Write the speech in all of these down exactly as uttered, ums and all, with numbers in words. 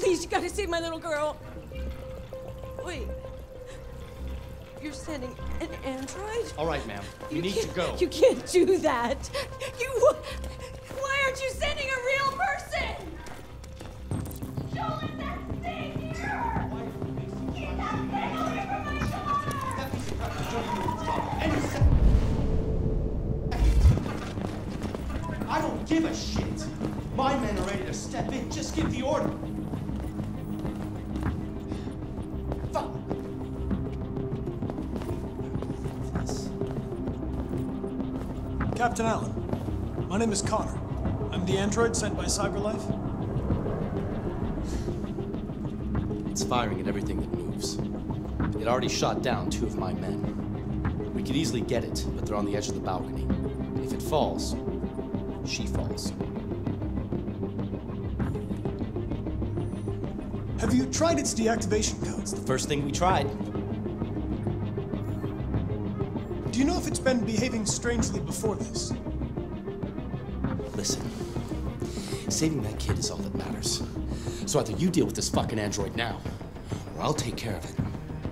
Please, you gotta save my little girl. Wait. You're sending an android? All right, ma'am. We You need to can't- go. You can't do that. You... Why aren't you sending a real person? Joel, it's that thing here! Get that thing away from my daughter! I don't give a shit. My men are ready to step in. Just give the order. Fuck. Captain Allen, my name is Connor. I'm the android sent by CyberLife. It's firing at everything that moves. It already shot down two of my men. We could easily get it, but they're on the edge of the balcony. If it falls, she falls. Have you tried its deactivation codes? The first thing we tried. Do you know if it's been behaving strangely before this? Listen, saving that kid is all that matters. So either you deal with this fucking android now, or I'll take care of it.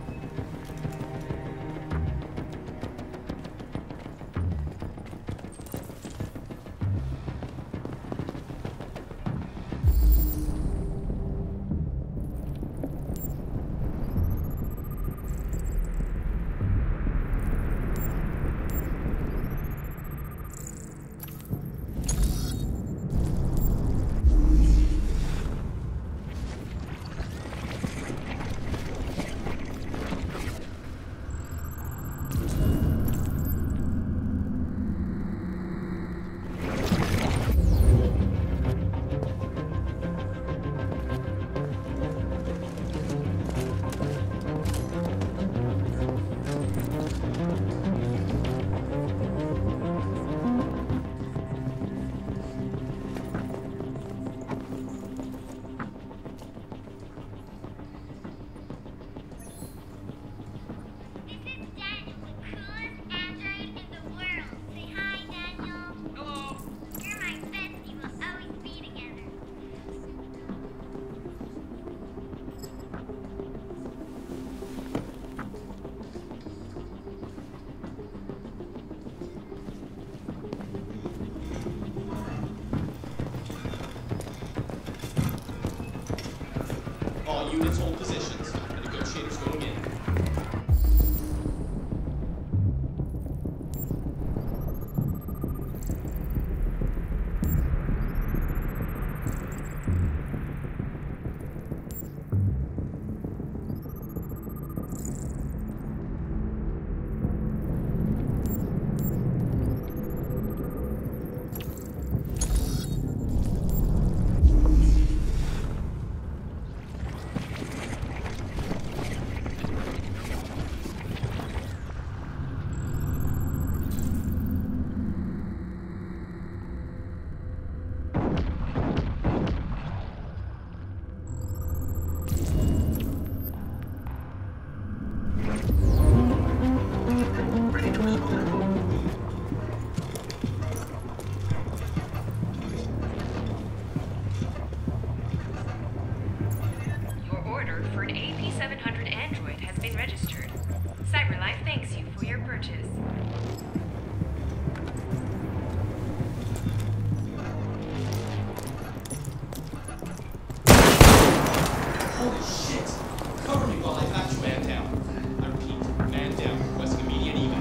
All units hold positions. The negotiators going in. CyberLife thanks you for your purchase. Holy shit! Cover me while I patch you man down. I repeat, man down. Requesting immediate evac.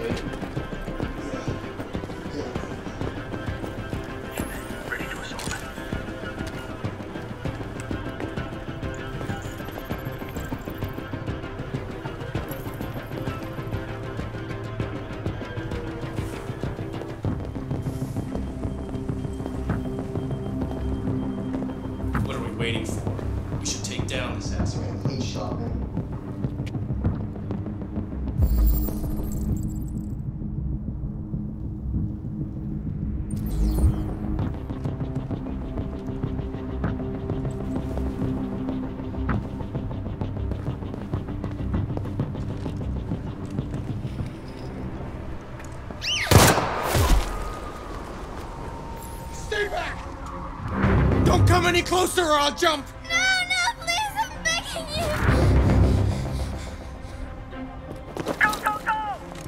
good? Ready to assault. What are we waiting for? We should take down this asshole. He shot me. Stay back! Don't come any closer or I'll jump! No, no, please, I'm begging you! Go, go, go!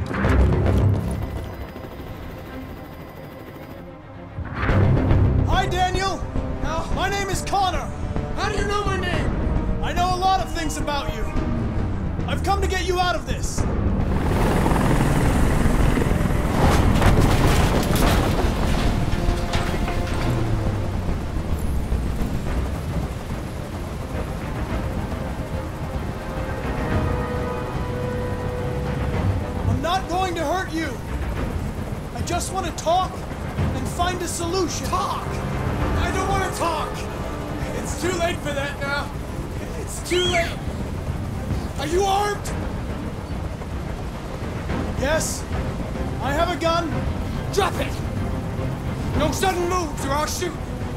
Hi, Daniel. How? My name is Connor. How do you know my name? I know a lot of things about you. I've come to get you out of this. I'm not going to hurt you. I just want to talk and find a solution. Talk! I don't want to talk! It's too late for that now. It's too late. Are you armed? Yes, I have a gun. Drop it! No sudden moves or I'll shoot.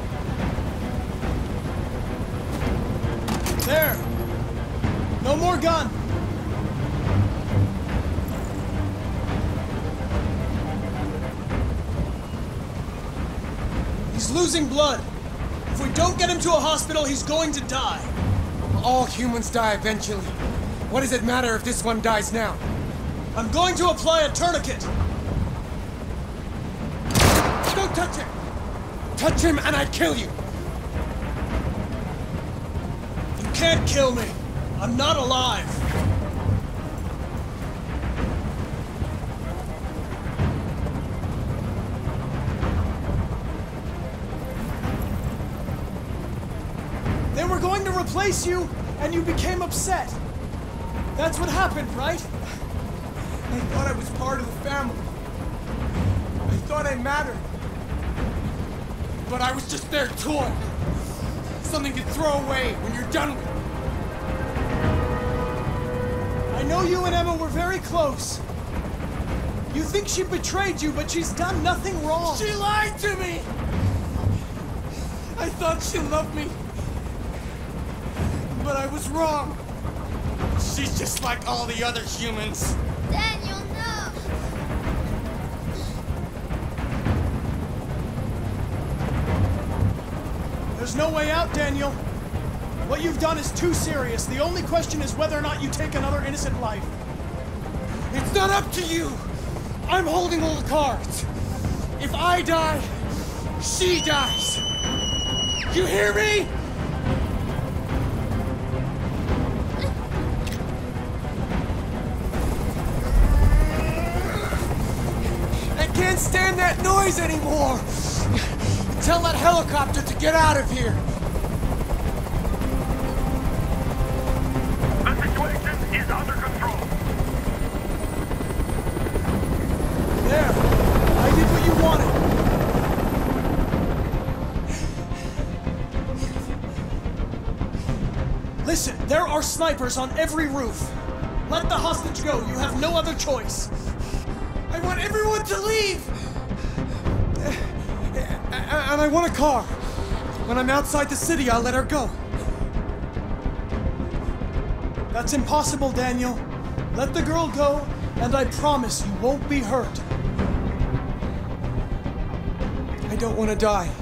There. No more gun. He's losing blood. If we don't get him to a hospital, he's going to die. All humans die eventually. What does it matter if this one dies now? I'm going to apply a tourniquet. Don't touch him! Touch him and I kill you! You can't kill me. I'm not alive. They were going to replace you, and you became upset. That's what happened, right? I thought I was part of the family. I thought I mattered. But I was just their toy. Something to throw away when you're done with it. I know you and Emma were very close. You think she betrayed you, but she's done nothing wrong. She lied to me! I thought she loved me. But I was wrong. She's just like all the other humans. Daniel, no! There's no way out, Daniel. What you've done is too serious. The only question is whether or not you take another innocent life. It's not up to you. I'm holding all the cards. If I die, she dies. You hear me? I can't stand that noise anymore. Tell that helicopter to get out of here. The situation is under control. There. I did what you wanted. Listen, there are snipers on every roof. Let the hostage go. You have no other choice. I want everyone to leave! And I want a car. When I'm outside the city, I'll let her go. That's impossible, Daniel. Let the girl go, and I promise you won't be hurt. I don't want to die.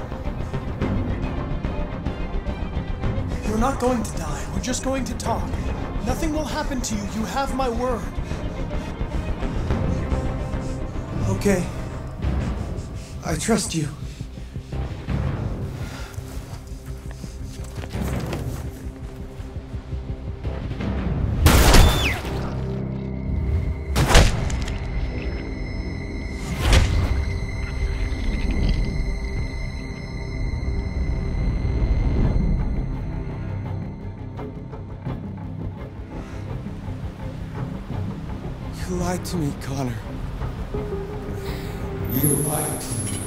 You're not going to die. We're just going to talk. Nothing will happen to you. You have my word. Okay. I trust you. You lied to me, Connor. You lied to me.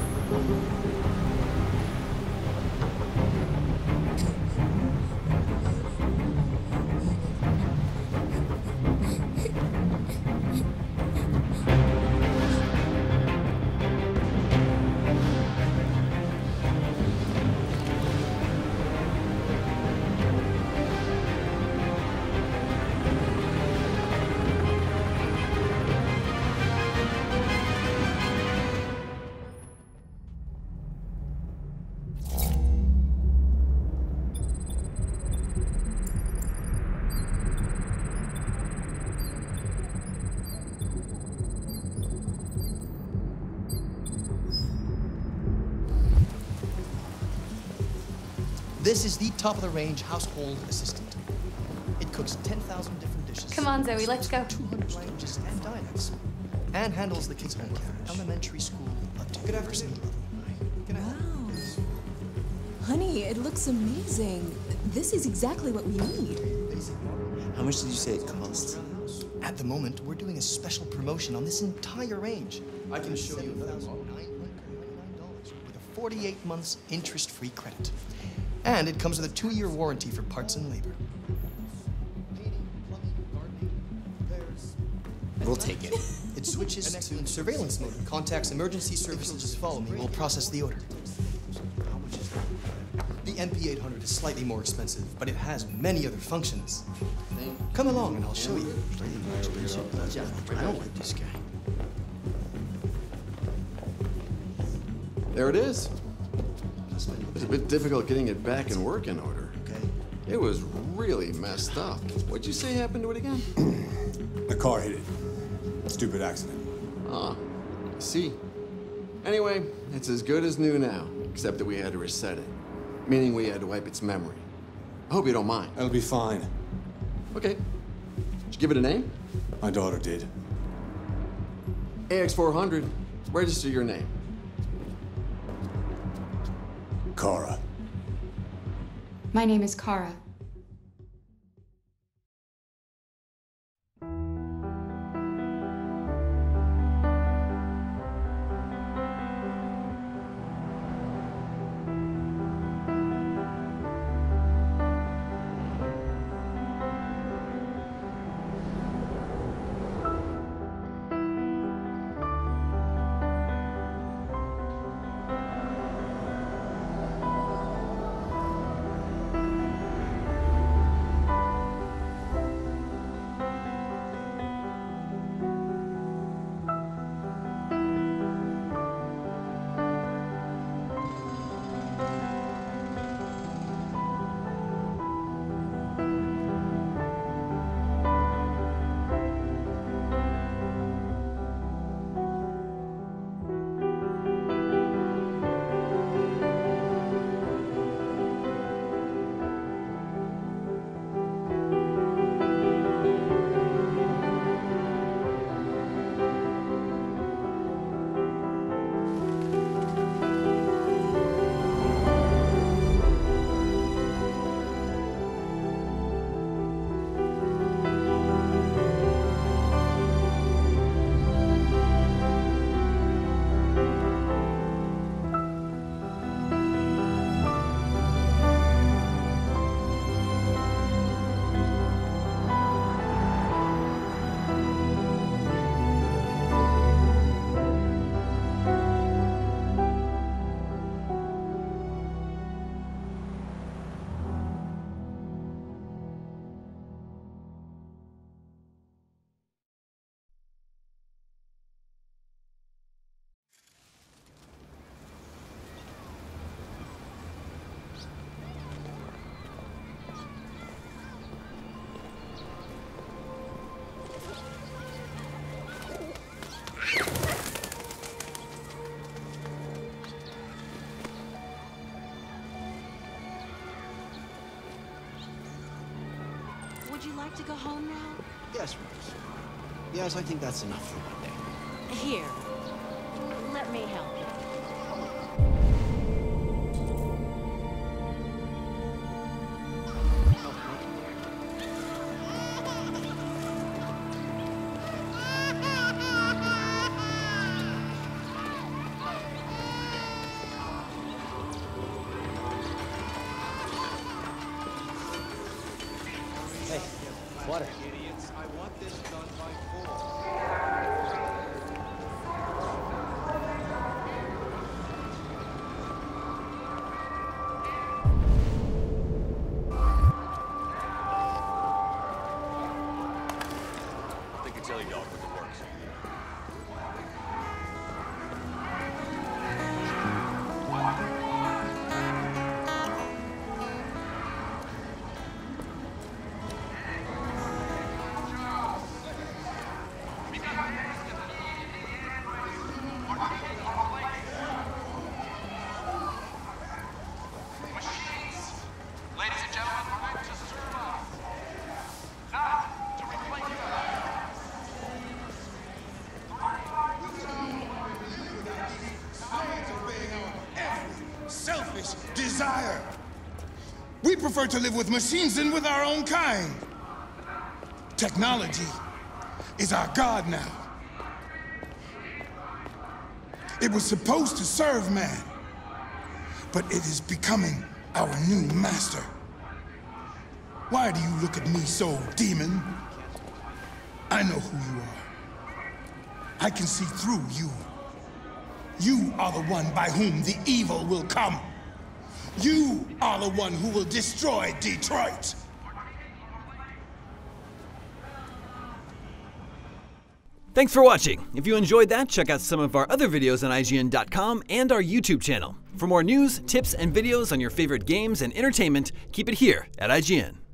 This is the top-of-the-range household assistant. It cooks ten thousand different dishes. Come on, Zoe, let's go. two hundred languages and dialects. And handles the kids' home care, elementary school up to university level. Wow. Honey, it looks amazing. This is exactly what we need. How much did you say it cost? At the moment, we're doing a special promotion on this entire range. I can show you nine hundred ninety-nine dollars with a forty-eight months interest-free credit. And it comes with a two-year warranty for parts and labor. We'll take it. It switches to surveillance mode. Contacts emergency services. Just follow me. We'll process the order. The M P eight hundred is slightly more expensive, but it has many other functions. Come along and I'll show you. I don't like this guy. There it is. It's a bit difficult getting it back in working order. Okay. It was really messed up. What'd you say happened to it again? The car hit it. Stupid accident. Ah, I see. Anyway, it's as good as new now, except that we had to reset it. Meaning we had to wipe its memory. I hope you don't mind. That'll be fine. Okay. Did you give it a name? My daughter did. A X four hundred. Register your name. Kara. My name is Kara. Would you like to go home now? Yes, Rose. Yes, I think that's enough for one day. Here. Let me help you. desire. We prefer to live with machines than with our own kind. Technology is our god now. It was supposed to serve man, but it is becoming our new master. Why do you look at me so, demon? I know who you are. I can see through you. You are the one by whom the evil will come. You are the one who will destroy Detroit. Thanks for watching. If you enjoyed that, check out some of our other videos on I G N dot com and our YouTube channel. For more news, tips, and videos on your favorite games and entertainment, keep it here at I G N.